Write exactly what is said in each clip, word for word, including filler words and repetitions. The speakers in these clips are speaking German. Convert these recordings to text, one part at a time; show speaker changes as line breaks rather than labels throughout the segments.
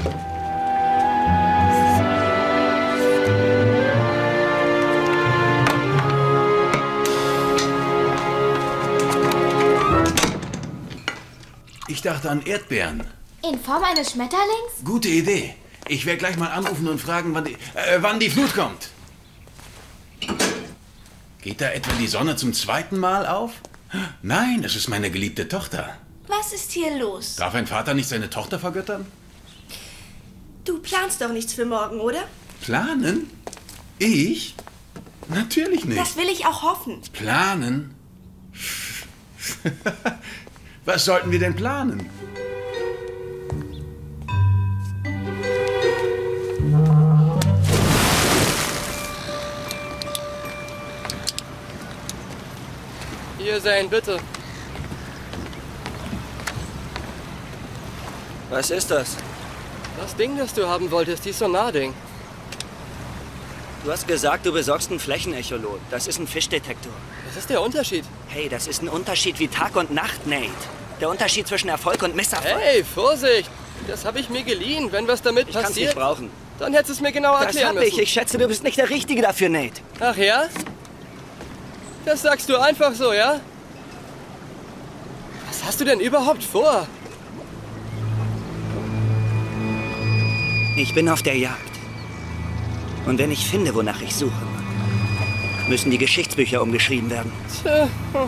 Ich dachte an Erdbeeren.
In Form eines Schmetterlings?
Gute Idee. Ich werde gleich mal anrufen und fragen, wann die, äh, wann die Flut kommt. Geht da etwa die Sonne zum zweiten Mal auf? Nein, es ist meine geliebte Tochter.
Was ist hier los?
Darf ein Vater nicht seine Tochter vergöttern?
Du planst doch nichts für morgen, oder?
Planen? Ich? Natürlich nicht.
Das will ich auch hoffen.
Planen? Was sollten wir denn planen?
Hier sein, bitte.
Was ist das?
Das Ding, das du haben wolltest, die Sonar-Ding.
Du hast gesagt, du besorgst ein Flächenecholot. Das ist ein Fischdetektor.
Was ist der Unterschied?
Hey, das ist ein Unterschied wie Tag und Nacht, Nate. Der Unterschied zwischen Erfolg und Misserfolg.
Hey, Vorsicht! Das habe ich mir geliehen. Wenn was damit
ich kann's
passiert...
nicht brauchen.
Dann hättest du es mir genauer
das
erklären
hab ich.
müssen.
Ich schätze, du bist nicht der Richtige dafür, Nate.
Ach ja? Das sagst du einfach so, ja? Was hast du denn überhaupt vor?
Ich bin auf der Jagd. Und wenn ich finde, wonach ich suche, müssen die Geschichtsbücher umgeschrieben werden.
Tja.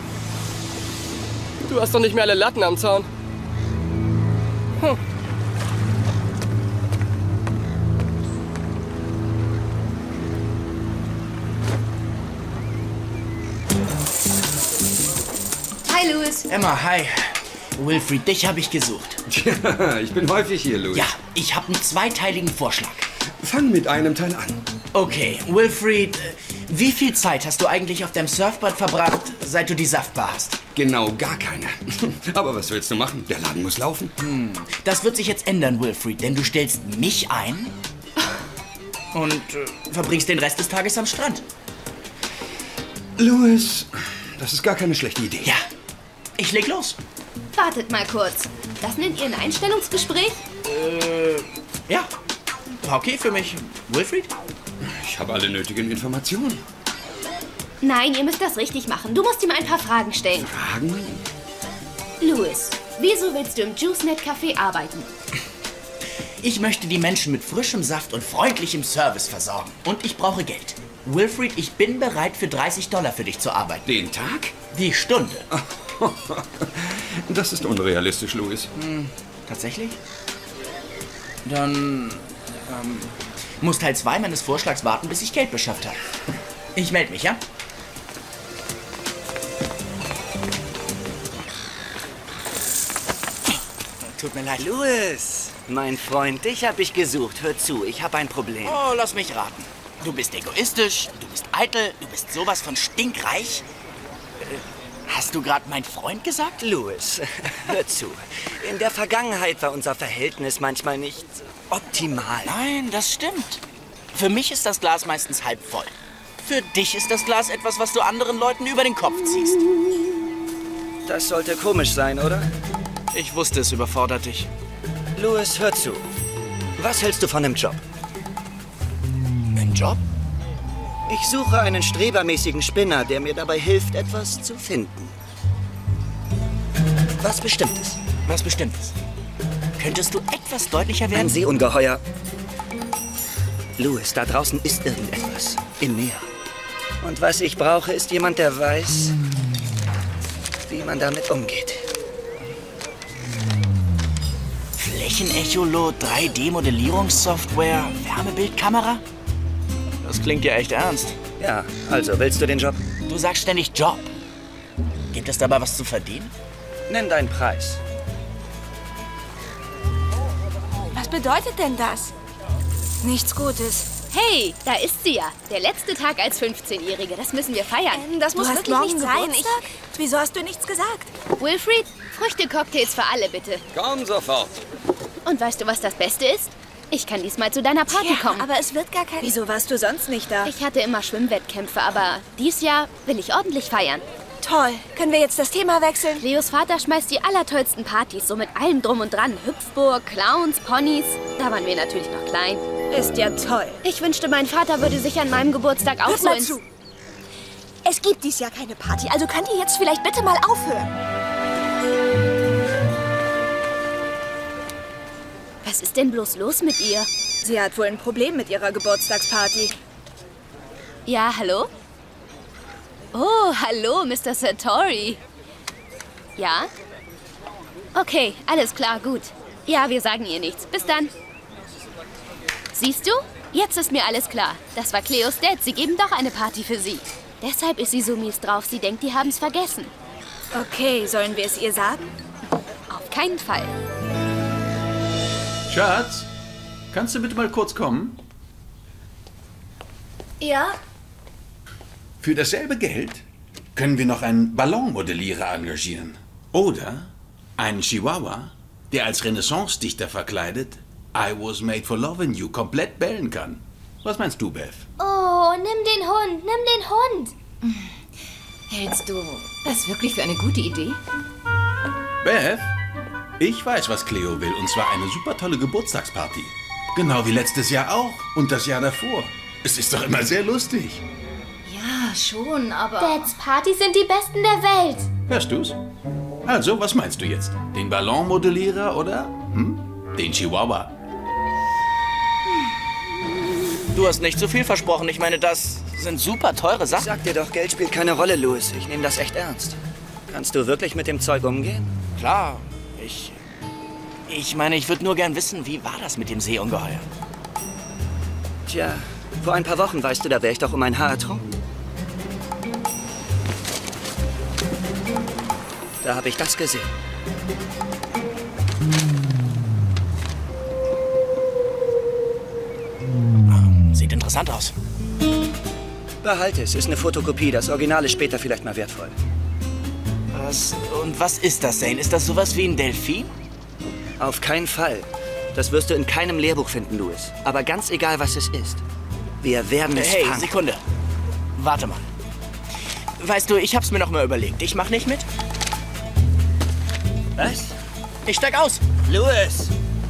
Du hast doch nicht mehr alle Latten am Zaun. Hm.
Hi, Louis.
Emma, hi. Wilfried, dich habe ich gesucht.
Ja, ich bin häufig hier, Louis.
Ja, ich habe einen zweiteiligen Vorschlag.
Fang mit einem Teil an.
Okay, Wilfried, wie viel Zeit hast du eigentlich auf deinem Surfbrett verbracht, seit du die Saftbar hast?
Genau gar keine. Aber was willst du machen? Der Laden muss laufen.
Hm, das wird sich jetzt ändern, Wilfried, denn du stellst mich ein und äh, verbringst den Rest des Tages am Strand.
Louis, das ist gar keine schlechte Idee.
Ja, ich leg los.
Wartet mal kurz. Das nennt ihr ein Einstellungsgespräch?
Äh, ja. Okay für mich. Wilfried?
Ich habe alle nötigen Informationen.
Nein, ihr müsst das richtig machen. Du musst ihm ein paar Fragen stellen.
Fragen?
Louis, wieso willst du im JuiceNet Café arbeiten?
Ich möchte die Menschen mit frischem Saft und freundlichem Service versorgen. Und ich brauche Geld. Wilfried, ich bin bereit, für dreißig Dollar für dich zu arbeiten.
Den Tag?
Die Stunde.
Das ist unrealistisch, Louis.
Hm, tatsächlich? Dann ähm, muss Teil zwei meines Vorschlags warten, bis ich Geld beschafft habe. Ich melde mich, ja? Tut mir leid.
Louis, mein Freund, dich habe ich gesucht. Hör zu, ich habe ein Problem.
Oh, lass mich raten. Du bist egoistisch, du bist eitel, du bist sowas von stinkreich. Hast du gerade mein Freund gesagt?
Louis, hör zu. In der Vergangenheit war unser Verhältnis manchmal nicht optimal.
Nein, das stimmt. Für mich ist das Glas meistens halb voll. Für dich ist das Glas etwas, was du anderen Leuten über den Kopf ziehst.
Das sollte komisch sein, oder?
Ich wusste, es überfordert dich.
Louis, hör zu. Was hältst du von einem Job?
Ein Job?
Ich suche einen strebermäßigen Spinner, der mir dabei hilft, etwas zu finden. Was Bestimmtes.
Was Bestimmtes. Könntest du etwas deutlicher werden?
Ein Seeungeheuer. Louis, da draußen ist irgendetwas. Im Meer. Und was ich brauche, ist jemand, der weiß, wie man damit umgeht.
Flächenecholot, drei D-Modellierungssoftware, Wärmebildkamera? Das klingt ja echt ernst.
Ja, also, willst du den Job?
Du sagst ständig Job. Gibt es dabei was zu verdienen?
Nenn deinen Preis.
Was bedeutet denn das? Nichts Gutes.
Hey, da ist sie ja. Der letzte Tag als fünfzehnjährige. Das müssen wir feiern.
Ähm, das muss
Du hast
wirklich
morgen
nicht sein.
Geburtstag?
Ich, wieso hast du nichts gesagt?
Wilfried, Früchtecocktails für alle, bitte.
Komm sofort.
Und weißt du, was das Beste ist? Ich kann diesmal zu deiner Party
Ja,
kommen.
aber es wird gar kein...
Wieso warst du sonst nicht da?
Ich hatte immer Schwimmwettkämpfe, aber dies Jahr will ich ordentlich feiern.
Toll. Können wir jetzt das Thema wechseln?
Cleos Vater schmeißt die allertollsten Partys, so mit allem drum und dran. Hüpfburg, Clowns, Ponys. Da waren wir natürlich noch klein.
Ist ja toll.
Ich wünschte, mein Vater würde sich an meinem Geburtstag auch
Hört
so
mal
ins...
zu. Es gibt dies Jahr keine Party, also könnt ihr jetzt vielleicht bitte mal aufhören?
Was ist denn bloß los mit ihr?
Sie hat wohl ein Problem mit ihrer Geburtstagsparty.
Ja, hallo? Oh, hallo, Mister Satori. Ja? Okay, alles klar, gut. Ja, wir sagen ihr nichts. Bis dann. Siehst du? Jetzt ist mir alles klar. Das war Cleos Dad. Sie geben doch eine Party für sie. Deshalb ist sie so mies drauf. Sie denkt, die haben's vergessen.
Okay, sollen wir es ihr sagen?
Auf keinen Fall.
Schatz, kannst du bitte mal kurz kommen?
Ja?
Für dasselbe Geld können wir noch einen Ballonmodellierer engagieren. Oder einen Chihuahua, der als Renaissance-Dichter verkleidet I was made for loving you komplett bellen kann. Was meinst du, Beth?
Oh, nimm den Hund, nimm den Hund.
Hältst du das wirklich für eine gute Idee?
Beth, ich weiß, was Cleo will, und zwar eine super tolle Geburtstagsparty. Genau wie letztes Jahr auch und das Jahr davor. Es ist doch immer sehr lustig.
Ja, schon, aber...
Dads Partys sind die besten der Welt.
Hörst du's? Also, was meinst du jetzt? Den Ballonmodellierer oder hm, den Chihuahua?
Du hast nicht zu viel versprochen. Ich meine, das sind super teure Sachen.
Sag dir doch, Geld spielt keine Rolle, Louis. Ich nehme das echt ernst. Kannst du wirklich mit dem Zeug umgehen?
Klar, ich... Ich meine, ich würde nur gern wissen, wie war das mit dem Seeungeheuer?
Tja, vor ein paar Wochen, weißt du, da wäre ich doch um ein Haar ertrunken. Da habe ich das gesehen.
Sieht interessant aus.
Behalte es, ist eine Fotokopie. Das Original ist später vielleicht mal wertvoll.
Was, und was ist das, Zane? Ist das sowas wie ein Delfin?
Auf keinen Fall. Das wirst du in keinem Lehrbuch finden, Louis. Aber ganz egal, was es ist. Wir werden es
Hey,
fangen.
Sekunde. Warte mal. Weißt du, ich hab's mir noch mal überlegt. Ich mach nicht mit.
Was?
Ich steig aus.
Louis!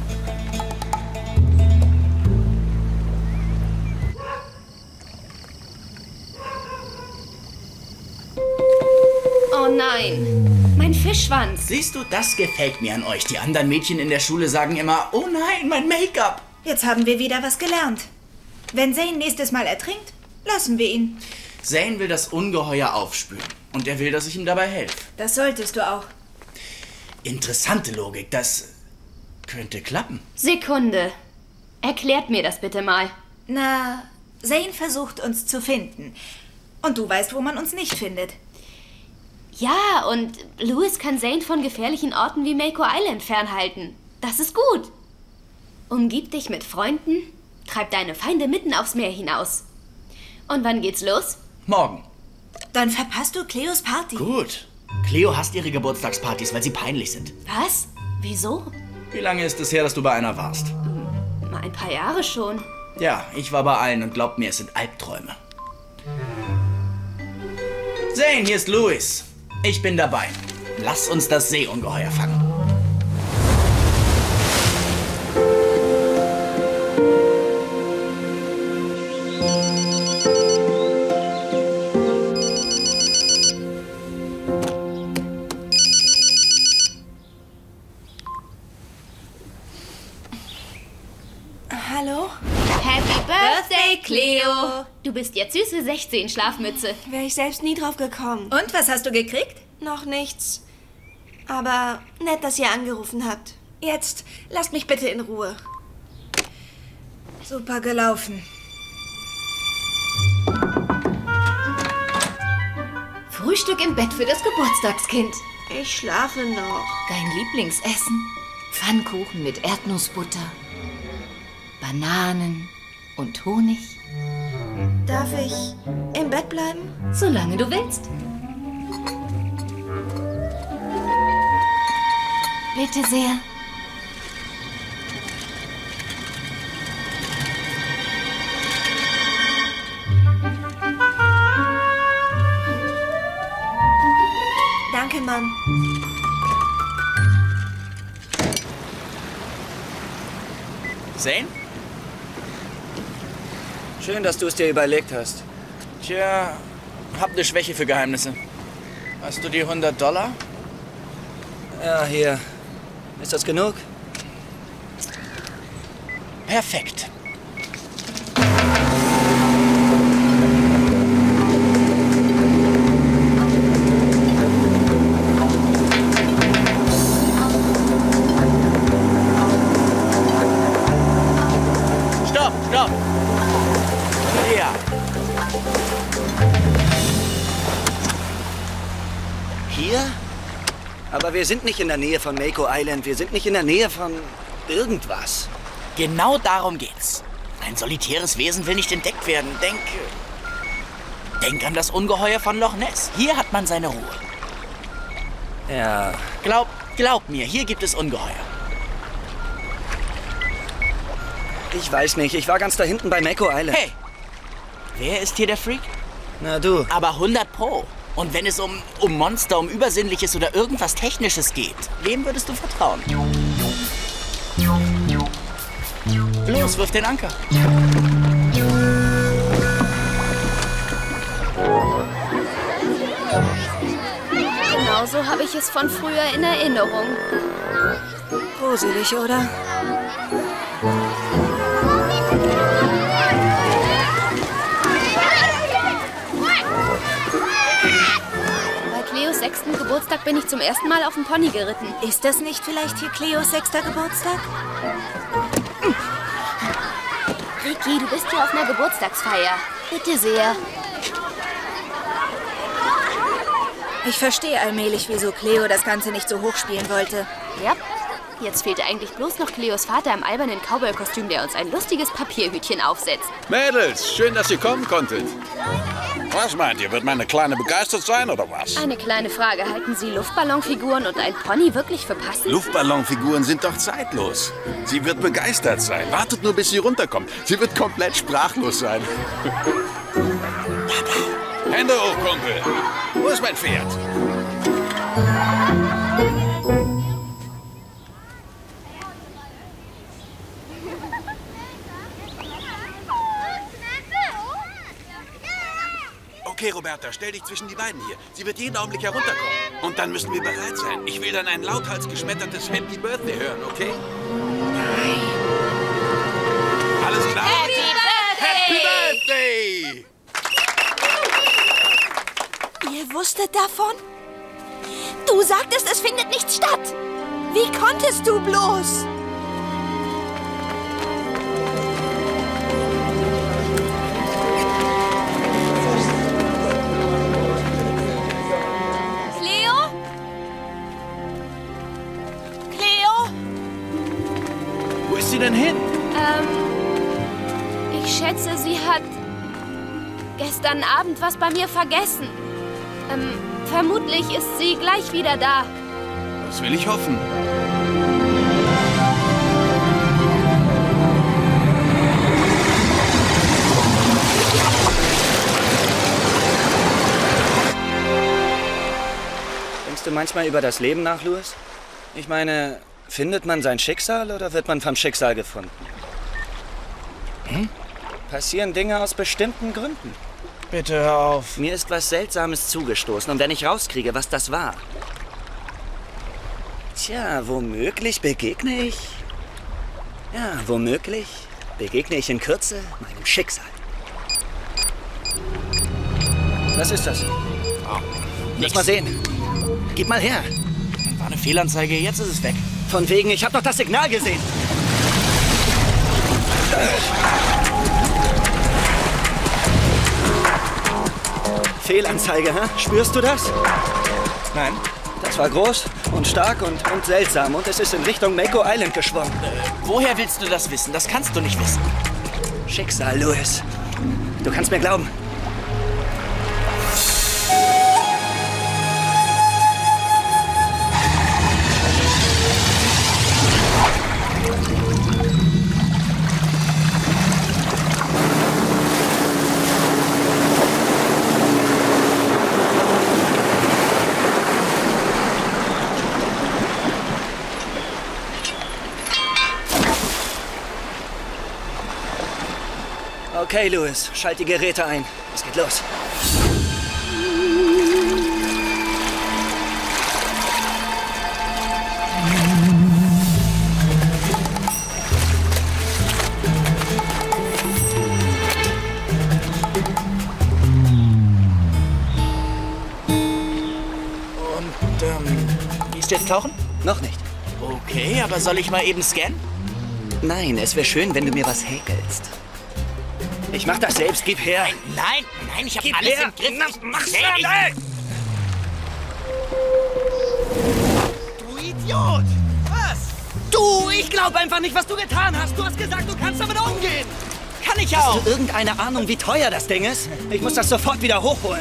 Oh nein, mein Fischschwanz.
Siehst du, das gefällt mir an euch. Die anderen Mädchen in der Schule sagen immer, oh nein, mein Make-up.
Jetzt haben wir wieder was gelernt. Wenn Zane nächstes Mal ertrinkt, lassen wir ihn.
Zane will das Ungeheuer aufspüren. Und er will, dass ich ihm dabei helfe.
Das solltest du auch.
Interessante Logik. Das könnte klappen.
Sekunde. Erklärt mir das bitte mal.
Na, Zane versucht uns zu finden. Und du weißt, wo man uns nicht findet.
Ja, und Louis kann Zane von gefährlichen Orten wie Mako Island fernhalten. Das ist gut. Umgib dich mit Freunden, treib deine Feinde mitten aufs Meer hinaus. Und wann geht's los?
Morgen.
Dann verpasst du Cleos Party.
Gut. Cleo hasst ihre Geburtstagspartys, weil sie peinlich sind.
Was? Wieso?
Wie lange ist es her, dass du bei einer warst?
Mal ein paar Jahre schon.
Ja, ich war bei allen und glaub mir, es sind Albträume. Zane, hier ist Louis. Ich bin dabei. Lass uns das Seeungeheuer fangen.
Hallo?
Happy Birthday, Cleo! Du bist jetzt süße sechzehn, Schlafmütze.
Wäre ich selbst nie drauf gekommen.
Und, was hast du gekriegt?
Noch nichts. Aber nett, dass ihr angerufen habt. Jetzt lasst mich bitte in Ruhe.
Super gelaufen. Frühstück im Bett für das Geburtstagskind.
Ich schlafe noch.
Dein Lieblingsessen? Pfannkuchen mit Erdnussbutter, Bananen und Honig.
Darf ich im Bett bleiben?
Solange du willst. Bitte sehr.
fahren.
Zane?
Schön, dass du es dir überlegt hast.
Tja, hab eine Schwäche für Geheimnisse. Hast du die hundert Dollar?
Ja, hier. Ist das genug?
Perfekt. Stopp, stopp. Ja.
Hier? Aber wir sind nicht in der Nähe von Mako Island. Wir sind nicht in der Nähe von irgendwas.
Genau darum geht's. Ein solitäres Wesen will nicht entdeckt werden. Denk... Denk an das Ungeheuer von Loch Ness. Hier hat man seine Ruhe.
Ja.
Glaub, glaub mir, hier gibt es Ungeheuer.
Ich weiß nicht. Ich war ganz da hinten bei Mako Island.
Hey, wer ist hier der Freak?
Na du.
Aber hundert Pro. Und wenn es um, um Monster, um Übersinnliches oder irgendwas Technisches geht, wem würdest du vertrauen? Los, wirf den Anker.
Genauso habe ich es von früher in Erinnerung.
Gruselig, oder?
Bei Cleos sechsten Geburtstag bin ich zum ersten Mal auf dem Pony geritten.
Ist das nicht vielleicht hier Cleos sechster Geburtstag?
Ricky, du bist hier auf einer Geburtstagsfeier. Bitte sehr.
Ich verstehe allmählich, wieso Cleo das Ganze nicht so hoch spielen wollte.
Ja, jetzt fehlte eigentlich bloß noch Cleos Vater im albernen Cowboy-Kostüm, der uns ein lustiges Papierhütchen aufsetzt.
Mädels, schön, dass ihr kommen konntet. Was meint ihr, wird meine Kleine begeistert sein oder was?
Eine kleine Frage, halten Sie Luftballonfiguren und ein Pony wirklich für passend?
Luftballonfiguren sind doch zeitlos. Sie wird begeistert sein. Wartet nur, bis sie runterkommt. Sie wird komplett sprachlos sein. Hände hoch, Kumpel. Wo ist mein Pferd? Okay, Roberta, stell dich zwischen die beiden hier. Sie wird jeden Augenblick herunterkommen. Und dann müssen wir bereit sein. Ich will dann ein lauthals geschmettertes Happy Birthday hören, okay? Nein. Alles klar?
Happy Birthday!
Happy Birthday!
Ihr wusstet davon? Du sagtest, es findet nicht statt. Wie konntest du bloß?
Cleo?
Cleo?
Wo ist sie denn hin?
Ähm, ich schätze, sie hat gestern Abend was bei mir vergessen. Ähm, vermutlich ist sie gleich wieder da.
Das will ich hoffen.
Denkst du manchmal über das Leben nach, Louis? Ich meine, findet man sein Schicksal oder wird man vom Schicksal gefunden? Hm? Passieren Dinge aus bestimmten Gründen.
Bitte hör auf.
Mir ist was Seltsames zugestoßen und wenn ich rauskriege, was das war... Tja, womöglich begegne ich... Ja, womöglich begegne ich in Kürze meinem Schicksal. Was ist das?
Oh,
Lass mal sehen. Gib mal her.
War eine Fehlanzeige, jetzt ist es weg.
Von wegen, ich habe doch das Signal gesehen. Fehlanzeige, hä? Spürst du das?
Nein.
Das war groß und stark und, und seltsam und es ist in Richtung Mako Island geschwommen.
Äh, woher willst du das wissen? Das kannst du nicht wissen.
Schicksal, Louis. Du kannst mir glauben. Okay, Louis, schalt die Geräte ein. Es geht los.
Und, ähm, gehst du jetzt tauchen?
Noch nicht.
Okay, aber soll ich mal eben scannen?
Nein, es wäre schön, wenn du mir was häkelst. Ich mach das selbst, gib her.
Nein, nein, nein, ich hab
Gib
alles
her.
im Griff.
Na,
Ich-
mach's
Nee,
schnell,
ich-
ey.
Du Idiot! Was?
Du, ich glaube einfach nicht, was du getan hast. Du hast gesagt, du kannst damit umgehen.
Kann ich auch!
Hast du irgendeine Ahnung, wie teuer das Ding ist? Ich muss das sofort wieder hochholen.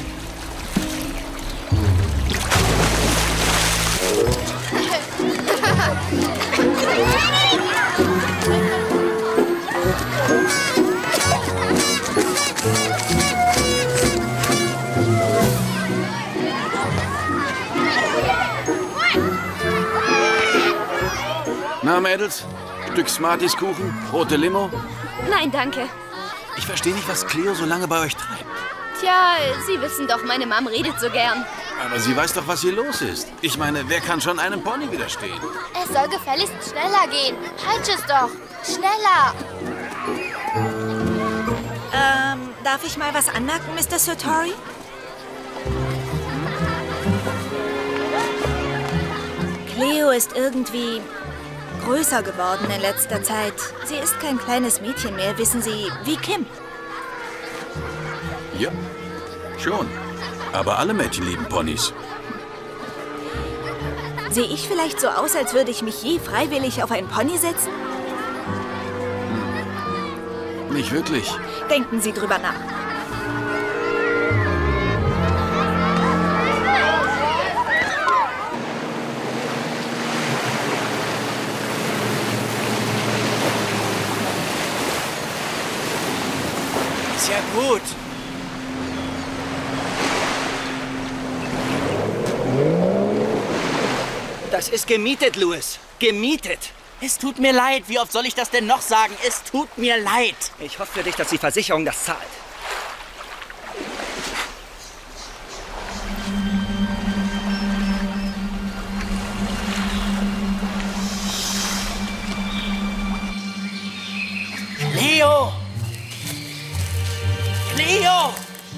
Na, Mädels? Stück Smarties-Kuchen? Rote Limo?
Nein, danke.
Ich verstehe nicht, was Cleo so lange bei euch treibt.
Tja, Sie wissen doch, meine Mom redet so gern.
Aber sie weiß doch, was hier los ist. Ich meine, wer kann schon einem Pony widerstehen?
Es soll gefälligst schneller gehen. Halt es doch. Schneller.
Ähm, darf ich mal was anmerken, Mister Satori? Cleo ist irgendwie größer geworden in letzter Zeit. Sie ist kein kleines Mädchen mehr, wissen Sie, wie Kim.
Ja, schon. Aber alle Mädchen lieben Ponys.
Sehe ich vielleicht so aus, als würde ich mich je freiwillig auf einen Pony setzen?
Nicht wirklich.
Denken Sie drüber nach.
Ist ja gut.
Das ist gemietet, Louis. Gemietet.
Es tut mir leid. Wie oft soll ich das denn noch sagen? Es tut mir leid.
Ich hoffe für dich, dass die Versicherung das zahlt.
Cleo! Cleo!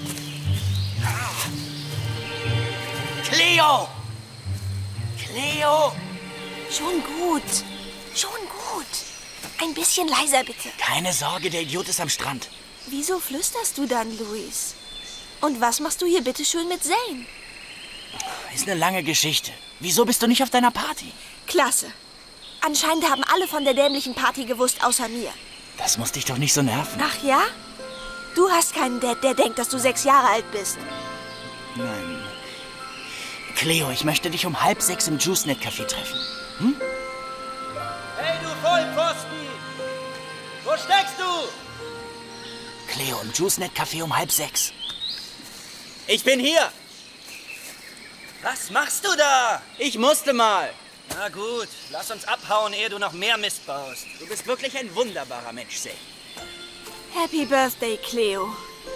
Cleo! Cleo!
Schon gut. Schon gut. Ein bisschen leiser, bitte.
Keine Sorge, der Idiot ist am Strand.
Wieso flüsterst du dann, Luis? Und was machst du hier bitte schön mit Zane?
Ist eine lange Geschichte. Wieso bist du nicht auf deiner Party?
Klasse. Anscheinend haben alle von der dämlichen Party gewusst, außer mir.
Das muss dich doch nicht so nerven.
Ach ja? Du hast keinen Dad, der denkt, dass du sechs Jahre alt bist.
Nein. Cleo, ich möchte dich um halb sechs im Juicenet-Café treffen. Hm?
Hey, du Vollpfosten! Wo steckst du?
Cleo, im Juicenet-Café um halb sechs.
Ich bin hier. Was machst du da?
Ich musste mal.
Na gut, lass uns abhauen, ehe du noch mehr Mist baust.
Du bist wirklich ein wunderbarer Mensch, Zane.
Happy Birthday, Cleo.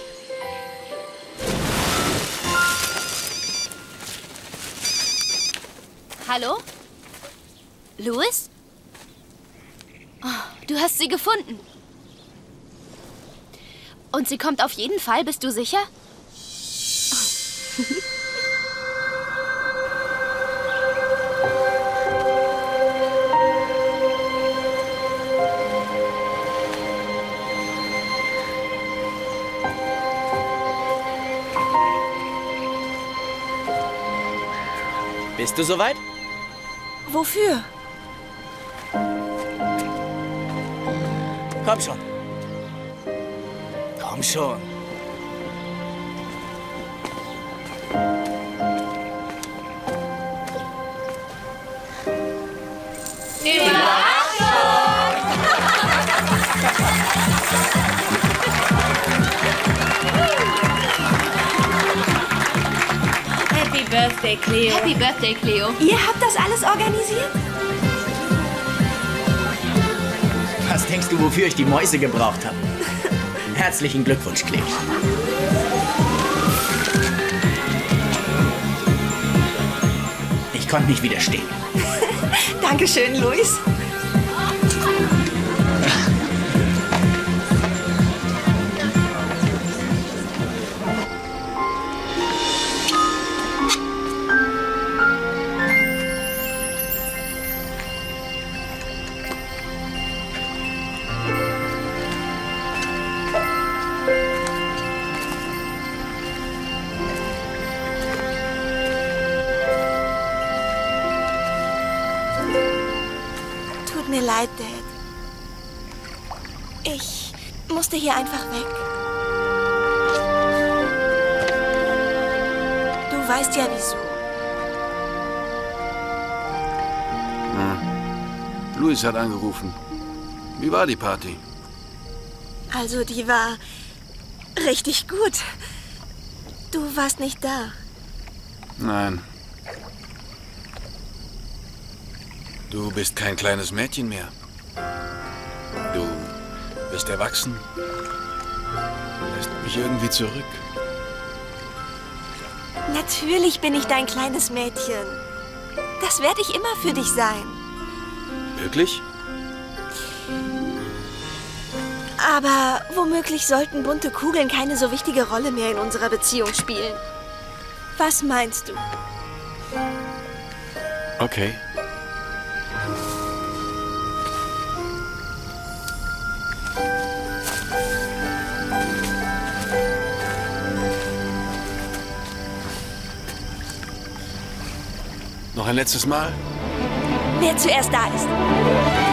Hallo? Louis? Oh, du hast sie gefunden. Und sie kommt auf jeden Fall, bist du sicher? Oh.
Bist du soweit?
Wofür?
Komm schon. Komm schon.
Happy Birthday, Cleo.
Happy Birthday, Cleo.
Ihr habt das alles organisiert?
Was denkst du, wofür ich die Mäuse gebraucht habe? Herzlichen Glückwunsch, Cleo. Ich konnte nicht widerstehen.
Dankeschön, Louis. Tut mir leid, Dad. Ich musste hier einfach weg. Du weißt ja wieso.
Hm. Louis hat angerufen. Wie war die Party?
Also, die war richtig gut. Du warst nicht da.
Nein. Du bist kein kleines Mädchen mehr. Du bist erwachsen. Du lässt mich irgendwie zurück.
Natürlich bin ich dein kleines Mädchen. Das werde ich immer für dich sein.
Wirklich?
Aber womöglich sollten bunte Kugeln keine so wichtige Rolle mehr in unserer Beziehung spielen. Was meinst du?
Okay. Noch ein letztes Mal?
Wer zuerst da ist.